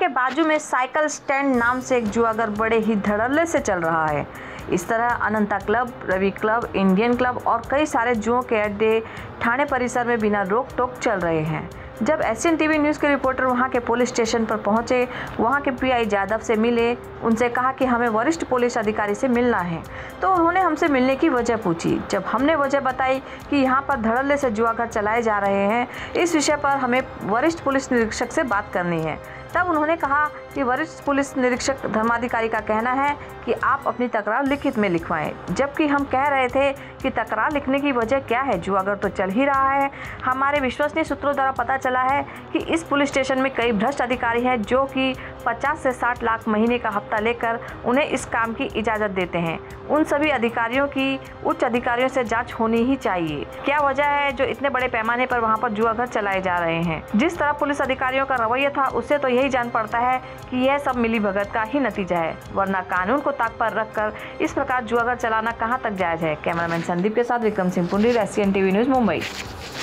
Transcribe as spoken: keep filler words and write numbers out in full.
के बाजू में साइकिल स्टैंड नाम से एक जुआगर बड़े ही धड़ल्ले से चल रहा है। इस तरह Ananta club, Ravi club, Indian club और कई सारे जुओं के अड्डे ठाणे परिसर में बिना रोक टोक चल रहे हैं। जब एशियन टीवी न्यूज़ के रिपोर्टर वहां के पुलिस स्टेशन पर पहुंचे, वहां के पीआई जादव से मिले, उनसे कहा कि हमें वरिष्ठ पुलिस अधिकारी से मिलना है, तो उन्होंने हमसे मिलने की वजह पूछी। जब हमने वजह बताई कि यहां पर धड़ल्ले से जुआघर चलाए जा रहे हैं, इस विषय पर हमें वरिष्ठ पुलिस निरीक्षक से बात करनी है, तब उन्होंने कहा कि वरिष्ठ पुलिस निरीक्षक धर्माधिकारी का कहना है कि आप अपनी तकरार लिखित में लिखवाएं। जबकि हम कह रहे थे कि तकरार लिखने की वजह क्या है, जुआगर तो चल ही रहा है। हमारे विश्वसनीय सूत्रों द्वारा पता चला है कि इस पुलिस स्टेशन में कई भ्रष्ट अधिकारी हैं जो कि पचास से साठ लाख महीने का हफ्ता लेकर उन्हें इस काम की इजाज़त देते हैं। उन सभी अधिकारियों की उच्च अधिकारियों से जांच होनी ही चाहिए। क्या वजह है जो इतने बड़े पैमाने पर वहां पर जुआघर चलाए जा रहे हैं? जिस तरह पुलिस अधिकारियों का रवैया था, उससे तो यही जान पड़ता है कि यह सब मिलीभगत का ही नतीजा है, वरना कानून को ताक पर रखकर इस प्रकार जुआघर चलाना कहां तक जायज है। कैमरामैन संदीप के साथ Vikram Singh Pundri, Asian TV news, Mumbai.